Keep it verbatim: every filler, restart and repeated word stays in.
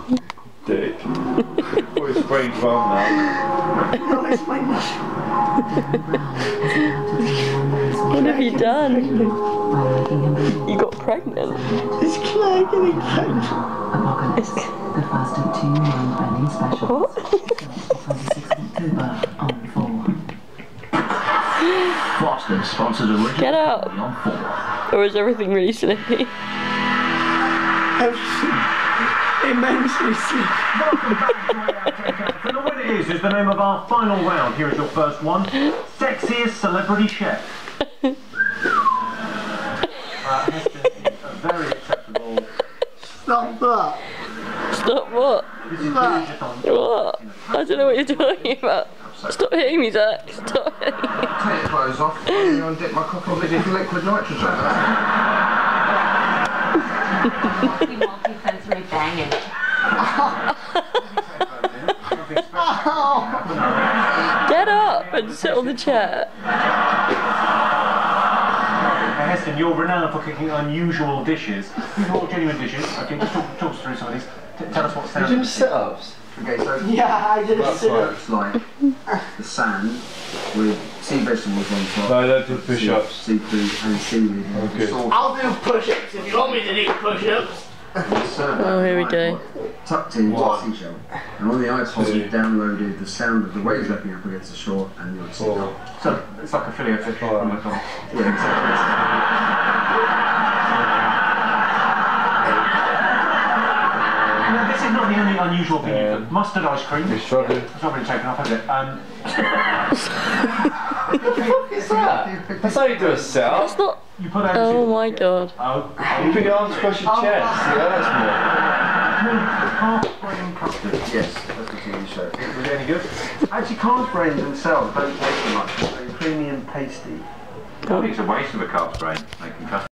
Dick. Oh, his brain's wrong now. No, it's my nut. What have you done? You got pregnant. It's Claire getting pregnant. It's... The first of two non-branding specials. What? twenty-sixth of October on four. Boston sponsors original Get out. on four. Or is everything really slippy? Everything. Immensely sleep. Welcome back to Way Out Takeout. And the winner is, is the name of our final round. Here is your first one. Sexiest celebrity chef. uh, Heston is a very acceptable. Stop that. Stop what? This is That. just on. What? I don't know what you're talking about. Stop hitting me, Zach. Stop hitting me. Take your clothes off. I'm going to dip my cock in liquid nitrogen. Multi-sensory banging. Get up and sit on the chair. Now, Heston, you're renowned for cooking unusual dishes. These are all genuine dishes. Okay, just talk, talk us through some of these. T tell us what You sounds. doing sit-ups? Okay, so Yeah, I did a That's sit-up. it's like the sand with sea vegetables on top. No, I don't do push-ups. Seafood and seaweed. Okay. Sauce. I'll do push-ups if you want me to do push-ups. Oh, here we go. Tucked into One. a seashell. And on the iPod we downloaded the sound of the waves lapping up against the shore and you'll see Four. that. So it's like a fillet of fish from McDonald's. Yeah, exactly. Now, this is not the only unusual thing you've done. Mustard ice cream. You're struggling. It's not been taken off, has it? Um, What is that? That's how you do a sit-up. That's not... you put out. Oh my god. Oh. You put your arms across your chest. Yeah, that's Half brain custard. Yes, that's the T V show. Was it any good? Actually, calves brains themselves don't taste so much. They're creamy and pasty. I think it's a waste of a calf's brain making custard.